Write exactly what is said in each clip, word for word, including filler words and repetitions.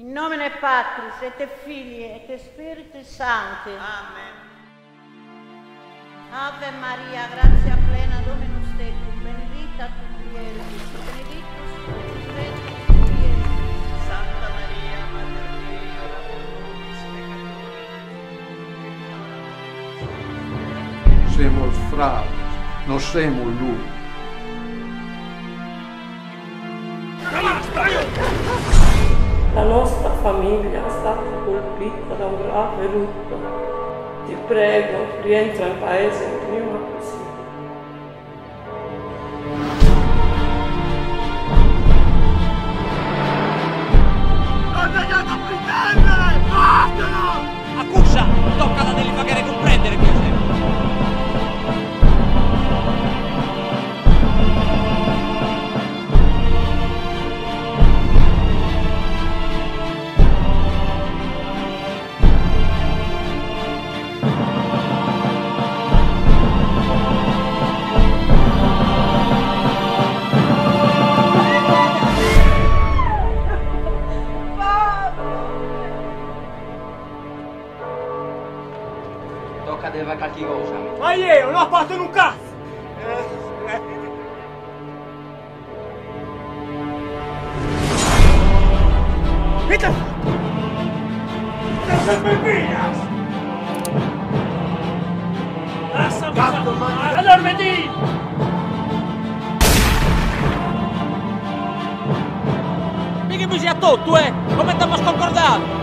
In nomine Patris et Filii et Spiritus Sancti. Amen. Ave Maria, grazia plena, Dominus tecum, benedicta tu mulieribus, benedictus fructus ventris tui, Iesus. Santa Maria, Mater Dei, ora pro nobis peccatoribus. Semos frades, non semo lui. La nostra famiglia è stata colpita da un grave lutto. Ti prego, rientra in paese il prima possibile. Ho tagliato brigante! Fatelo! Accusa! Tocca da devi pagare comprendere, piacere! Tocca di fare qualche cosa. Ma io non ho fatto un cazzo! Che t'ha fatto? Sei sempre via! Lasciami fare! Allora vedi! Mica mi sia tutto, eh! Come stiamo sconcordato?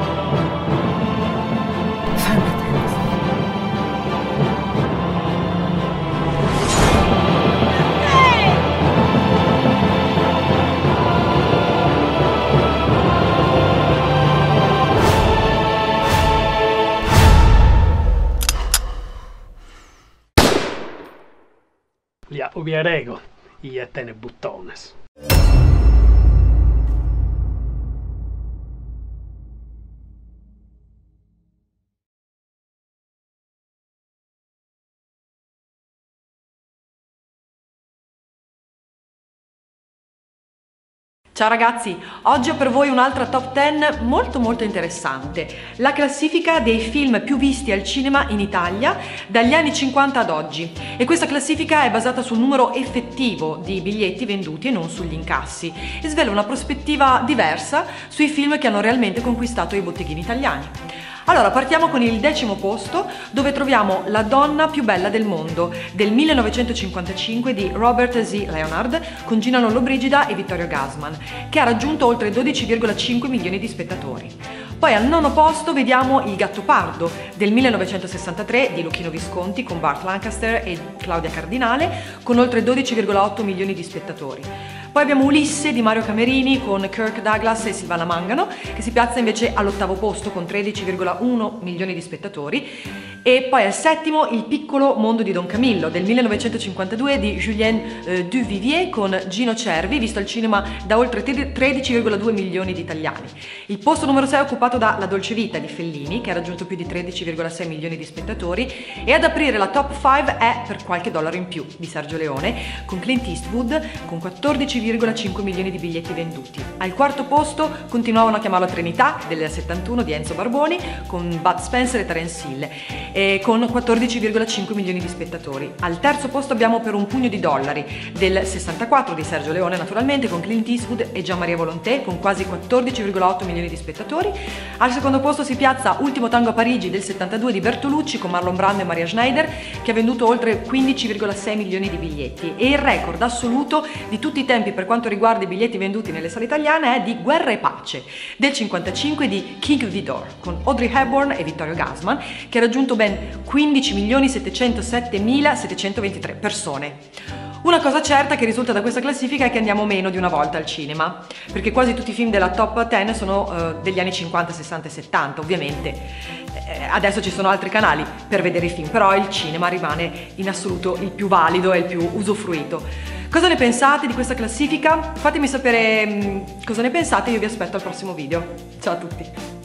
Ja ubierego y tiene butones. Ciao ragazzi, oggi ho per voi un'altra top dieci molto molto interessante, la classifica dei film più visti al cinema in Italia dagli anni cinquanta ad oggi, e questa classifica è basata sul numero effettivo di biglietti venduti e non sugli incassi, e svela una prospettiva diversa sui film che hanno realmente conquistato i botteghini italiani. Allora, partiamo con il decimo posto, dove troviamo La donna più bella del mondo, del millenovecentocinquantacinque di Robert Z. Leonard, con Gina Lollobrigida e Vittorio Gassman, che ha raggiunto oltre dodici virgola cinque milioni di spettatori. Poi al nono posto vediamo Il Gattopardo, del millenovecentosessantatré di Luchino Visconti, con Burt Lancaster e Claudia Cardinale, con oltre dodici virgola otto milioni di spettatori. Poi abbiamo Ulisse di Mario Camerini con Kirk Douglas e Silvana Mangano, che si piazza invece all'ottavo posto con tredici virgola uno milioni di spettatori. E poi al settimo Il piccolo mondo di Don Camillo del millenovecentocinquantadue di Julien eh, Duvivier con Gino Cervi, visto al cinema da oltre tredici virgola due milioni di italiani. Il posto numero sei è occupato da La dolce vita di Fellini, che ha raggiunto più di tredici virgola sei milioni di spettatori, e ad aprire la top cinque è Per qualche dollaro in più di Sergio Leone con Clint Eastwood con quattordici virgola cinque milioni di biglietti venduti. Al quarto posto continuavano a chiamarlo Trinità del settantuno di Enzo Barboni con Bud Spencer e Terence Hill, e con quattordici virgola cinque milioni di spettatori. Al terzo posto abbiamo Per un pugno di dollari del sessantaquattro di Sergio Leone, naturalmente, con Clint Eastwood e Gian Maria Volonté con quasi quattordici virgola otto milioni di spettatori. Al secondo posto si piazza Ultimo tango a Parigi del settantadue di Bertolucci con Marlon Brando e Maria Schneider, che ha venduto oltre quindici virgola sei milioni di biglietti, e il record assoluto di tutti i tempi per quanto riguarda i biglietti venduti nelle sale italiane è di Guerra e pace del cinquantacinque di King Vidor con Audrey Hepburn e Vittorio Gassman, che ha raggiunto ben quindici milioni settecentosettemila settecentoventitré persone. Una cosa certa che risulta da questa classifica è che andiamo meno di una volta al cinema, perché quasi tutti i film della top dieci sono uh, degli anni cinquanta, sessanta e settanta, ovviamente. Eh, adesso ci sono altri canali per vedere i film, però il cinema rimane in assoluto il più valido e il più usufruito. Cosa ne pensate di questa classifica? Fatemi sapere mh, cosa ne pensate, io vi aspetto al prossimo video. Ciao a tutti!